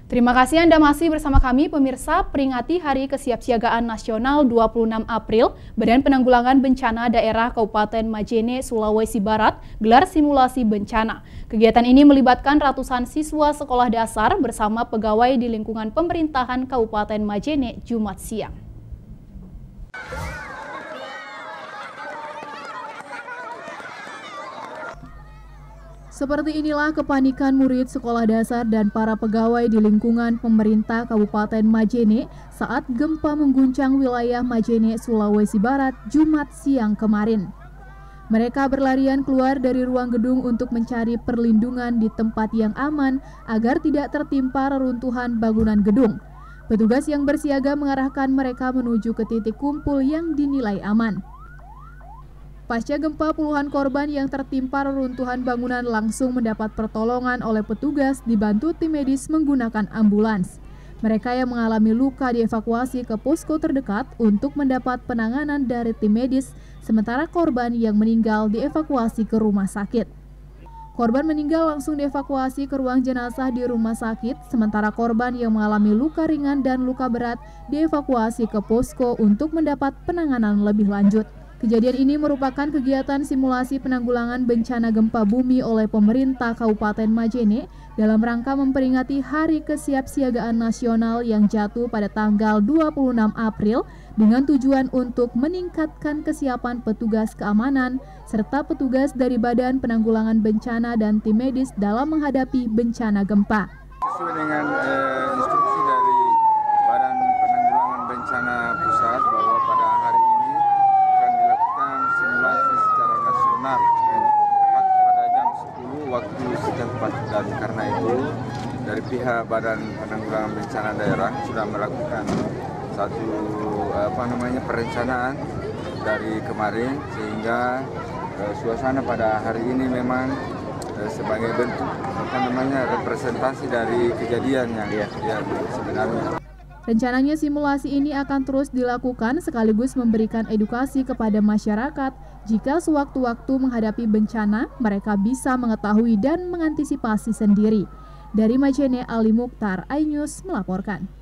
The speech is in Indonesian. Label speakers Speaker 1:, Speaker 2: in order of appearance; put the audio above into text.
Speaker 1: Terima kasih Anda masih bersama kami, pemirsa. Peringati Hari Kesiapsiagaan Nasional 26 April, Badan Penanggulangan Bencana Daerah Kabupaten Majene, Sulawesi Barat, gelar simulasi bencana. Kegiatan ini melibatkan ratusan siswa sekolah dasar bersama pegawai di lingkungan pemerintahan Kabupaten Majene, Jumat siang. Seperti inilah kepanikan murid sekolah dasar dan para pegawai di lingkungan pemerintah Kabupaten Majene saat gempa mengguncang wilayah Majene, Sulawesi Barat, Jumat siang kemarin. Mereka berlarian keluar dari ruang gedung untuk mencari perlindungan di tempat yang aman agar tidak tertimpa reruntuhan bangunan gedung. Petugas yang bersiaga mengarahkan mereka menuju ke titik kumpul yang dinilai aman. Pasca gempa, puluhan korban yang tertimpa reruntuhan bangunan langsung mendapat pertolongan oleh petugas dibantu tim medis menggunakan ambulans. Mereka yang mengalami luka dievakuasi ke posko terdekat untuk mendapat penanganan dari tim medis, sementara korban yang meninggal dievakuasi ke rumah sakit. Korban meninggal langsung dievakuasi ke ruang jenazah di rumah sakit, sementara korban yang mengalami luka ringan dan luka berat dievakuasi ke posko untuk mendapat penanganan lebih lanjut. Kejadian ini merupakan kegiatan simulasi penanggulangan bencana gempa bumi oleh pemerintah Kabupaten Majene dalam rangka memperingati Hari Kesiapsiagaan Nasional yang jatuh pada tanggal 26 April dengan tujuan untuk meningkatkan kesiapan petugas keamanan serta petugas dari Badan Penanggulangan Bencana dan tim medis dalam menghadapi bencana gempa.
Speaker 2: Sesuai dengan instruksi dari Badan Penanggulangan Bencana Pusat bahwa pada hari ini akan dilakukan simulasi secara nasional pada jam 10 waktu setempat, dan karena itu dari pihak Badan Penanggulangan Bencana Daerah sudah melakukan satu perencanaan dari kemarin, sehingga suasana pada hari ini memang sebagai bentuk representasi dari kejadian yang sebenarnya.
Speaker 1: Rencananya simulasi ini akan terus dilakukan sekaligus memberikan edukasi kepada masyarakat jika sewaktu-waktu menghadapi bencana mereka bisa mengetahui dan mengantisipasi sendiri. Dari Majene, Ali Mukhtar, iNews melaporkan.